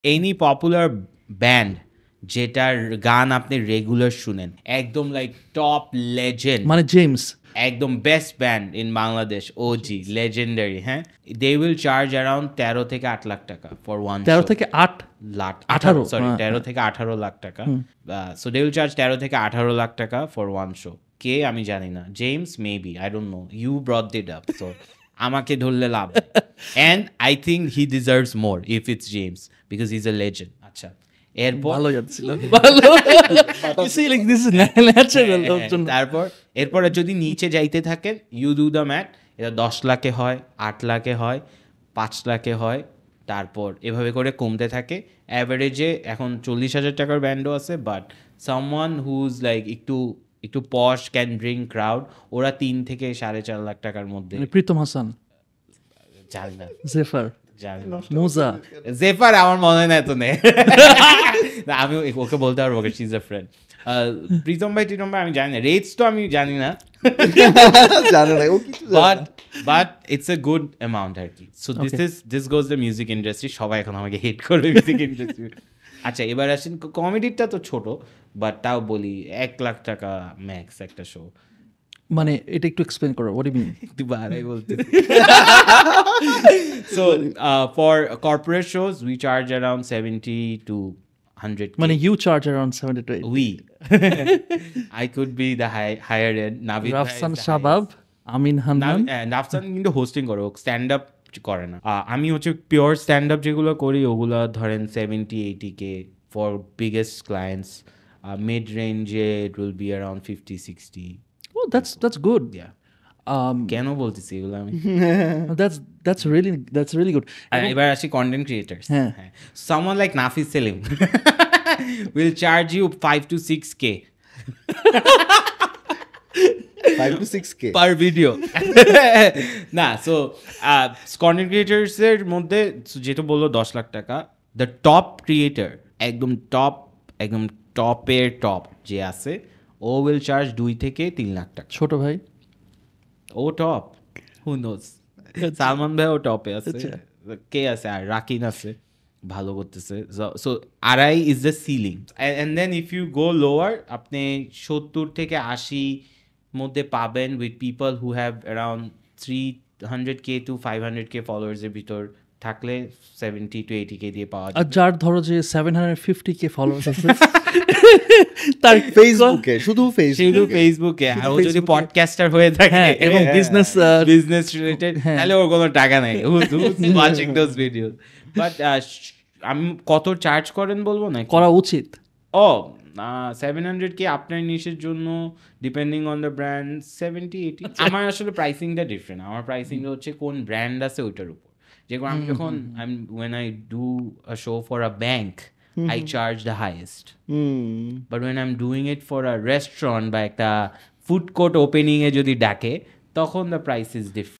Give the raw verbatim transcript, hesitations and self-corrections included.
Any popular band যেটার গান আপনি রেগুলার শুনেন, একদম লাইক টপ লেজেন্ড, মানে জেমস একদম best band in Bangladesh, OG legendary, হ্যাঁ, দে উইল চার্জ অ্যারাউন্ড তেরো থেকে আট লাখ টাকা ফর ওয়ান তেরো থেকে আট লাখ আঠারো, সরি হ্যাঁ, তেরো থেকে আঠারো লাখ টাকা। সো দে উইল চার্জ তেরো থেকে আঠারো লাখ টাকা ফর ওয়ান শো। কে আমি জানি না, James maybe, I don't know, you brought it up, so আমাকে ধরলে লাভ। And I think he deserves more if it's James because he is a legend. আচ্ছা, এরপর ভালো যাচ্ছিল ভালো See, like, this is natural ওর জন্য। তারপর এরপরে যদি নিচে যাইতে থাকেন, ইউ ডু দ্য ম্যাথ, এটা দশ লাখে হয়, আট লাখে হয়, পাঁচ লাখে হয়, তারপর এভাবে করে কমতে থাকে। অ্যাভারেজে এখন চল্লিশ হাজার টাকার ব্যান্ডও আছে, বাট সামওয়ান হুজ লাইক একটু একটু পশ ক্যান ব্রিং ক্রাউড, ওরা তিন থেকে সাড়ে চার লাখ টাকার মধ্যে। মানে প্রীতম হাসান, জানি না, জেফার, জানি না। মোজা, জেফার আমার মনে হয় না এত নেই। না, আমি ওকে বলতে পারবো, okay she is a friend. Pritam ভাই টিতম ভাই আমি জানি না, রেটস তো আমি জানি না, জানে না ও কিছু জানে বাট না। But it's a good amount আর কি। So this Okay. Is this goes the music industry. সবাই এখন আমাকে হেট করবে মিউজিক ইন্ডাস্ট্রি। আচ্ছা, এবার আসেন কমেডিটা তো ছোট, বাট তাও বলি এক লাখ টাকা ম্যাক্স একটা শো। মানে এটা একটু এক্সপ্লেন করো, what do you mean? একটু বাড়াই বলতে। So for corporate shows we charge around seventy two hundred. মানে you charge around seventy two we I could be the higher end. Navid Rafsan Shabab, Amin Hannan, Nafsan কিন্তু হোস্টিং করে, ও স্ট্যান্ড আপ করে না। আহ, আমি হচ্ছে পিওর স্ট্যান্ড আপ যেগুলো করি ওগুলো ধরেন seventy eighty K for biggest clients. Mid রেঞ্জে it will be around fifty sixty. oh that's that's good. um কেন বলতেছি এগুলো আমি? that's that's really that's really good. আর এবার আসি কন্টেন্ট ক্রিয়েটার্স। হ্যাঁ। Someone like Nafis Selim will charge you five two six K five two six K per video. না, so content ক্রিয়েটার্সের মধ্যে যেটা বললো দশ লাখ টাকা, দ্য টপ ক্রিয়েটার, একদম টপ, একদম টপের টপ যে আছে, ও উইল চার্জ দুই থেকে তিন লাখ টাকা। ছোট ভাই, ও টপ, হু নোজ, সালমান ভাই ও টপে আছে, আচ্ছা। কে আছে আর রাকিন আছে, ভালো করতেছে। সো আড়াই is the ceiling, and then if you go lower, আপনি সত্তর থেকে আশি মধ্যে পাবেন with people who have around three hundred K to five hundred K ফলোয়ার্সের ভিতর থাকলে সেভেন্টি টু এইটি কে দিয়ে পাওয়া আর যায়। যার ধরো যে seven hundred fifty K followers আছে তার ফেসবুকে, শুধু ফেসবুক শুধু ফেসবুকে, আর ও যদি পডকাস্টার হয়ে থাকে হ্যাঁ, এবং বিজনেস বিজনেস রিলেটেড, হ্যাঁ। তাহলে ওর কোনো টাকা নেই ওয়াচিং দোজ ভিডিওস। বাট আমি কত চার্জ করেন বলবো না, করা উচিত। ও সেভেন হান্ড্রেড কি আপনার নিশের জন্য, depending on the brand, seventy eighty. আমার আসলে প্রাইসিংটা ডিফারেন্ট, আমার প্রাইসিংটা হচ্ছে কোন ব্র্যান্ড আছে ওইটার উপর। যেমন আমি যখন I when I do a show for a bank, I charge the highest, but when I am doing it for a restaurant বা একটা ফুড কোর্ট ওপেনিংয়ে যদি ডাকে, তখন দ্য প্রাইস ইজ ডিফারেন্ট।